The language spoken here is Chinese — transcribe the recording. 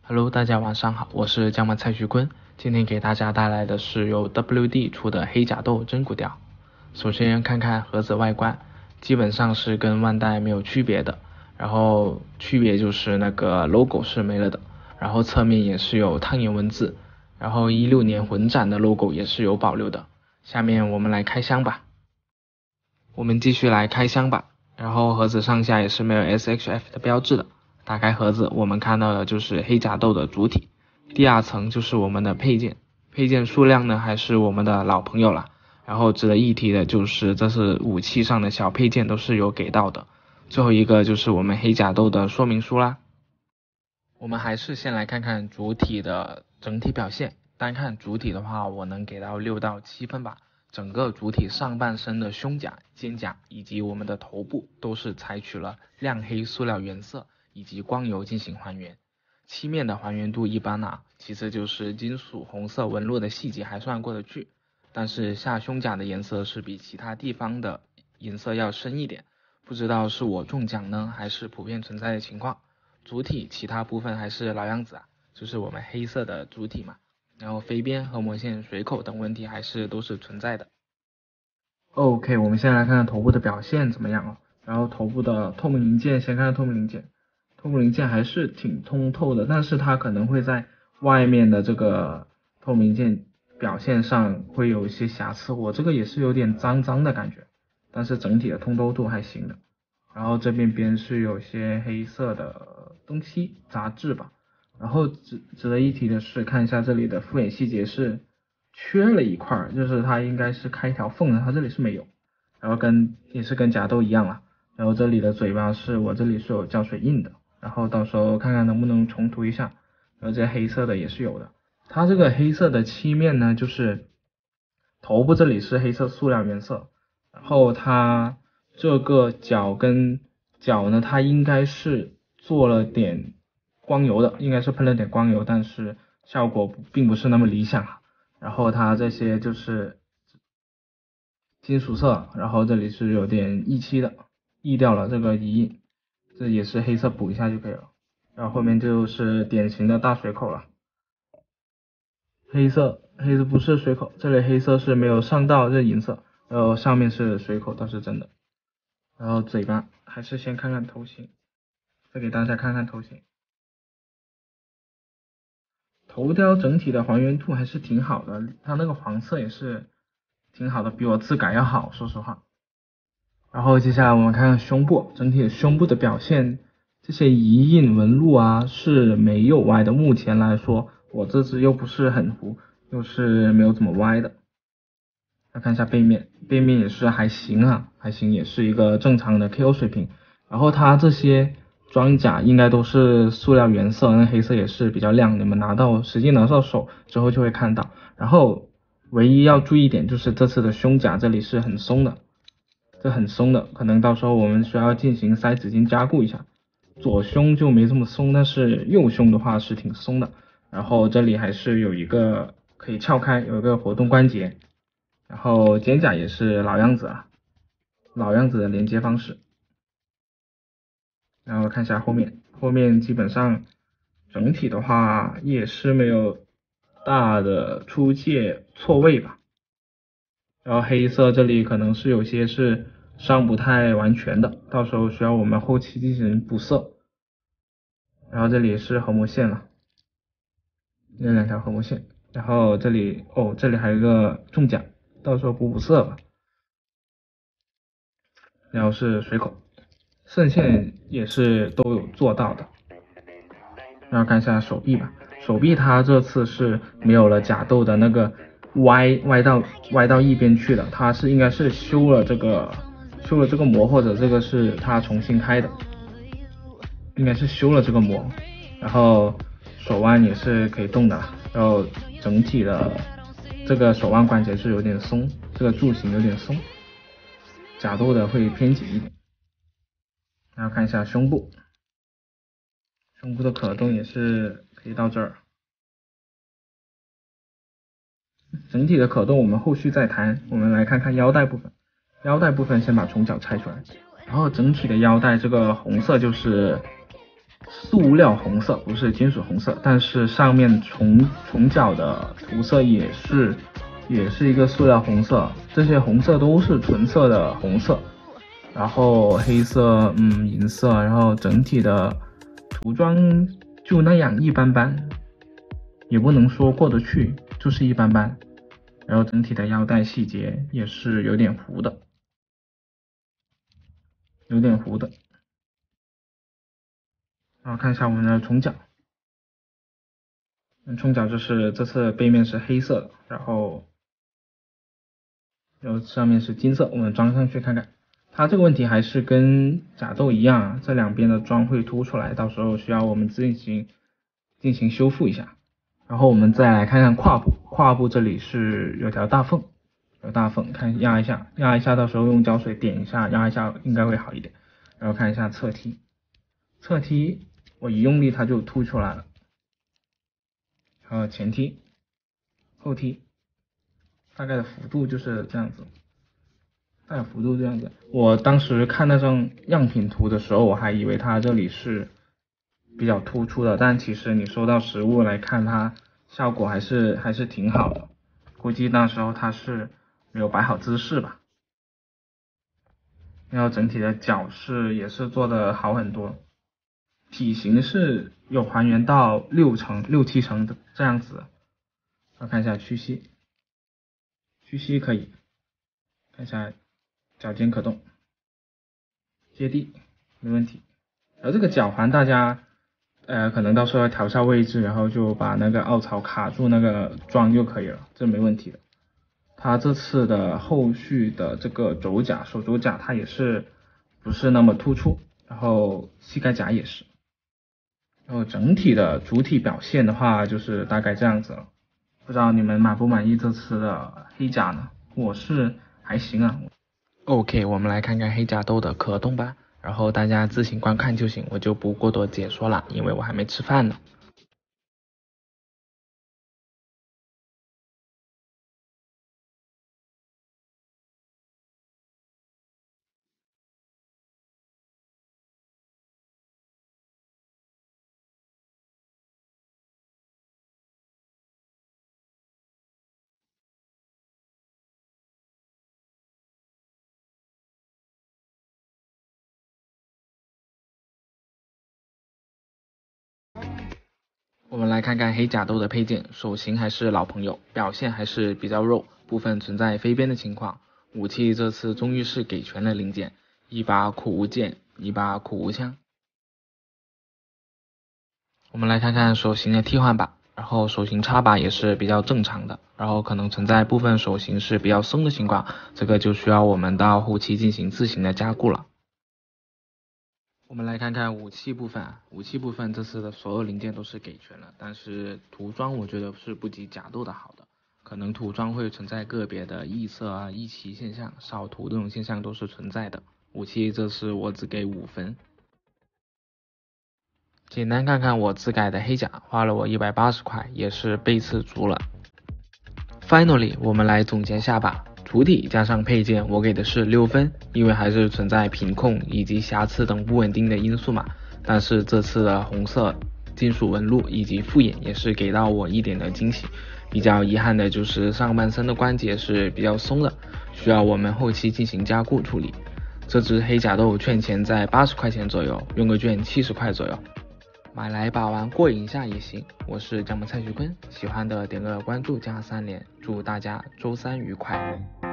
Hello， 大家晚上好，我是江门蔡徐坤，今天给大家带来的是由 WD 出的黑甲豆真骨雕。首先看看盒子外观，基本上是跟万代没有区别的，然后区别就是那个 logo 是没了的，然后侧面也是有烫眼文字，然后16年混展的 logo 也是有保留的。下面我们来开箱吧。我们继续来开箱吧，然后盒子上下也是没有 SHF 的标志的。打开盒子，我们看到的就是黑甲豆的主体，第二层就是我们的配件，配件数量呢还是我们的老朋友了。然后值得一提的就是这是武器上的小配件都是有给到的。最后一个就是我们黑甲豆的说明书啦。我们还是先来看看主体的整体表现，单看主体的话，我能给到6到7分吧。整个主体上半身的胸甲、肩甲以及我们的头部都是采取了亮黑塑料原色以及光油进行还原，漆面的还原度一般啊，其次就是金属红色纹路的细节还算过得去，但是下胸甲的颜色是比其他地方的颜色要深一点，不知道是我中奖呢，还是普遍存在的情况。主体其他部分还是老样子啊，就是我们黑色的主体嘛。然后飞边、合模线、水口等问题还是都是存在的。OK， 我们先来看看头部的表现怎么样啊？然后头部的透明零件，先看看透明零件，透明零件还是挺通透的，但是它可能会在外面的这个透明件表现上会有一些瑕疵，我这个也是有点脏脏的感觉，但是整体的通透度还行的。然后这边是有些黑色的东西杂质吧。然后值得一提的是，看一下这里的复眼细节是缺了一块，就是它应该是开一条缝的，它这里是没有。然后也是跟甲豆一样啦。然后这里的嘴巴是我这里是有胶水印的，然后到时候看看能不能重涂一下。然后这黑色的也是有的。它这个黑色的漆面呢，就是头部这里是黑色塑料原色，然后它这个脚跟脚呢，它应该是做了点光油的，应该是喷了点光油，但是效果并不是那么理想。然后它这些就是金属色，然后这里是有点溢漆的，溢掉了这个遗印，这也是黑色补一下就可以了。然后后面就是典型的大水口了，黑色不是水口，这里黑色是没有上到这银色，然后上面是水口，倒是真的。然后嘴巴还是先看看头型，再给大家看看头型。头雕整体的还原度还是挺好的，它那个黄色也是挺好的，比我自改要好，说实话。然后接下来我们看看胸部，整体胸部的表现，这些遗印纹路啊是没有歪的，目前来说我这只又不是很糊，又是没有怎么歪的。再看一下背面，背面也是还行啊，还行，也是一个正常的 KO 水平。然后它这些装甲应该都是塑料原色，那黑色也是比较亮，你们实际拿到手之后就会看到。然后唯一要注意一点就是这次的胸甲这里是很松的，这很松的，可能到时候我们需要进行塞纸巾加固一下。左胸就没这么松，但是右胸的话是挺松的。然后这里还是有一个可以撬开，有一个活动关节。然后肩甲也是老样子啊，老样子的连接方式。然后看一下后面，后面基本上整体的话也是没有大的出界错位吧。然后黑色这里可能是有些是上不太完全的，到时候需要我们后期进行补色。然后这里是合模线了，那2条合模线。然后这里这里还有一个重甲，到时候补色吧。然后是水口，渗线也是都有做到的。然后看一下手臂吧，手臂它这次是没有了甲豆的那个歪到一边去的，它是应该是修了这个膜，或者这个是它重新开的，应该是修了这个膜。然后手腕也是可以动的，然后整体的这个手腕关节是有点松，这个柱形有点松，甲豆的会偏紧一点。然后看一下胸部，胸部的可动也是可以到这儿。整体的可动我们后续再谈。我们来看看腰带部分，腰带部分先把虫角拆出来，然后整体的腰带这个红色就是塑料红色，不是金属红色，但是上面重角的涂色也是一个塑料红色，这些红色都是纯色的红色，然后黑色，银色，然后整体的涂装就那样一般般，也不能说过得去，就是一般般。然后整体的腰带细节也是有点糊的，然后看一下我们的冲角，冲角就是这次背面是黑色的，然后上面是金色，我们装上去看看。它这个问题还是跟甲豆一样啊，这两边的装会凸出来，到时候需要我们进行修复一下。然后我们再来看看胯部这里是有条大缝，看压一下，到时候用胶水点一下，压一下应该会好一点。然后看一下侧踢我一用力它就凸出来了。还有前踢、后踢，大概的幅度就是这样子。我当时看那张样品图的时候，我还以为它这里是比较突出的，但其实你收到实物来看，它效果还是挺好的。估计那时候它是没有摆好姿势吧。然后整体的角饰也是做的好很多，体型是有还原到67成的这样子。要看一下屈膝可以，看一下脚尖可动，接地没问题。然后这个脚环大家可能到时候要调一下位置，然后就把那个凹槽卡住那个桩就可以了，这没问题的。它这次的后续的这个手肘甲它也是不是那么突出，然后膝盖甲也是。然后整体的主体表现的话就是大概这样子了，不知道你们满不满意这次的黑甲呢？我是还行啊。OK， 我们来看看黑甲豆的可动吧，然后大家自行观看就行，我就不过多解说了，因为我还没吃饭呢。我们来看看黑甲豆的配件，手型还是老朋友，表现还是比较肉，部分存在飞边的情况。武器这次终于是给全了零件，一把苦无剑，一把苦无枪。我们来看看手型的替换把，然后手型插把也是比较正常的，然后可能存在部分手型是比较松的情况，这个就需要我们到后期进行自行的加固了。我们来看看武器部分，这次的所有零件都是给全了，但是涂装我觉得是不及甲豆的好的，可能涂装会存在个别的异色啊、异旗现象、少涂这种现象都是存在的。武器这次我只给5分。简单看看我自改的黑甲，花了我180块，也是背刺足了。Finally， 我们来总结下吧。主体加上配件，我给的是6分，因为还是存在品控以及瑕疵等不稳定的因素嘛。但是这次的红色金属纹路以及复眼也是给到我一点的惊喜。比较遗憾的就是上半身的关节是比较松的，需要我们后期进行加固处理。这只黑甲豆券钱在80块钱左右，用个券70块左右。买来把玩过瘾一下也行。我是姜母蔡徐坤，喜欢的点个关注加3连，祝大家周3愉快。